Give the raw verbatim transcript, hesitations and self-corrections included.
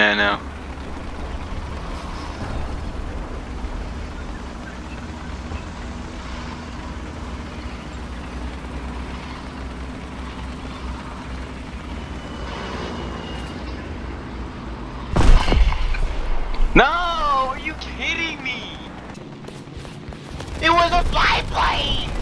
Yeah, I know. No! Are you kidding me? It was a biplane!